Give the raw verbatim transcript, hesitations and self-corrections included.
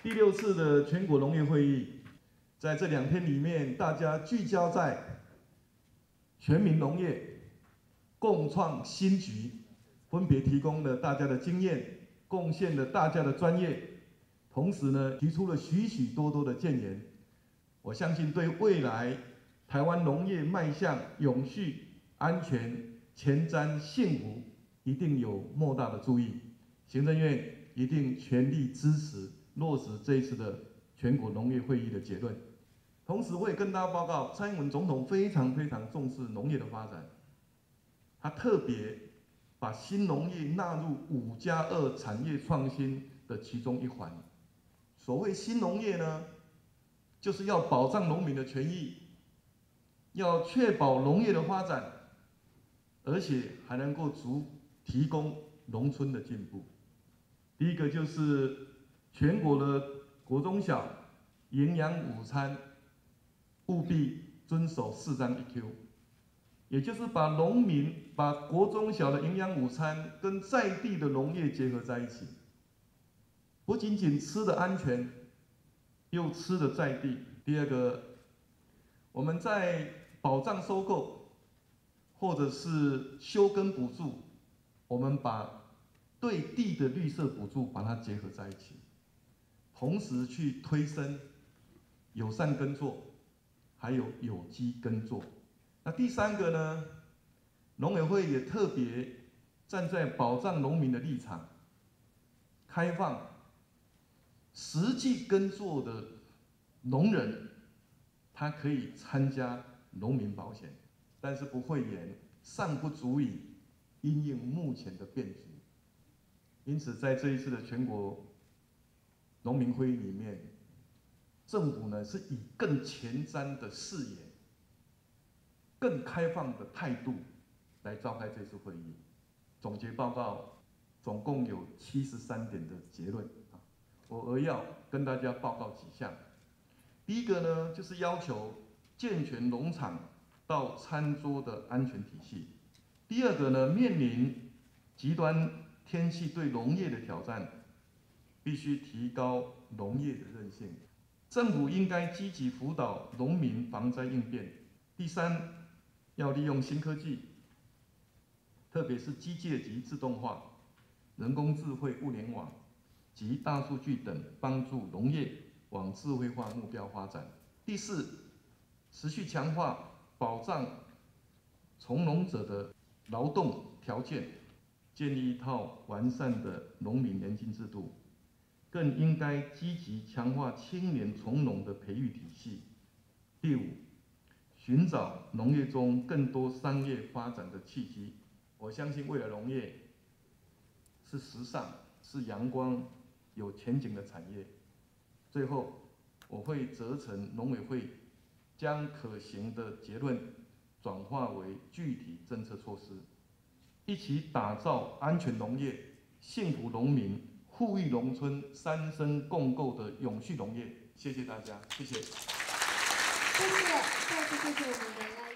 第六次的全国农业会议，在这两天里面，大家聚焦在全民农业共创新局，分别提供了大家的经验，贡献了大家的专业，同时呢，提出了许许多多的建言。我相信对未来台湾农业迈向永续、安全、前瞻、幸福，一定有莫大的注意。行政院一定全力支持落实这一次的全国农业会议的结论。同时，我也跟大家报告，蔡英文总统非常非常重视农业的发展，他特别把新农业纳入五加二产业创新的其中一环。所谓新农业呢，就是要保障农民的权益，要确保农业的发展，而且还能够足提供农村的进步。第一个就是全国的国中小营养午餐务必遵守四张一 Q， 也就是把农民、把国中小的营养午餐跟在地的农业结合在一起，不仅仅吃的安全，又吃的在地。第二个，我们在保障收购或者是休耕补助，我们把对地的绿色补助把它结合在一起，同时去推升友善耕作，还有有机耕作。那第三个呢，农委会也特别站在保障农民的立场，开放实际耕作的农人，他可以参加农民保险，但是不讳言尚不足以因应目前的变局。因此，在这一次的全国农民会议里面，政府呢是以更前瞻的视野、更开放的态度来召开这次会议。总结报告总共有七十三点的结论啊，我扼要跟大家报告几项。第一个呢，就是要求健全农场到餐桌的安全体系。第二个呢，面临极端天气对农业的挑战，必须提高农业的韧性。政府应该积极辅导农民防灾应变。第三，要利用新科技，特别是机械及自动化、人工智慧、物联网及大数据等，帮助农业往智慧化目标发展。第四，持续强化保障从农者的劳动条件，建立一套完善的农民年金制度，更应该积极强化青年从农的培育体系。第五，寻找农业中更多商业发展的契机。我相信未来农业是时尚、是阳光、有前景的产业。最后，我会责成农委会将可行的结论转化为具体政策措施，一起打造安全农业、幸福农民、富裕农村三生共构的永续农业。谢谢大家，谢谢。 谢谢，再次谢谢我们的赖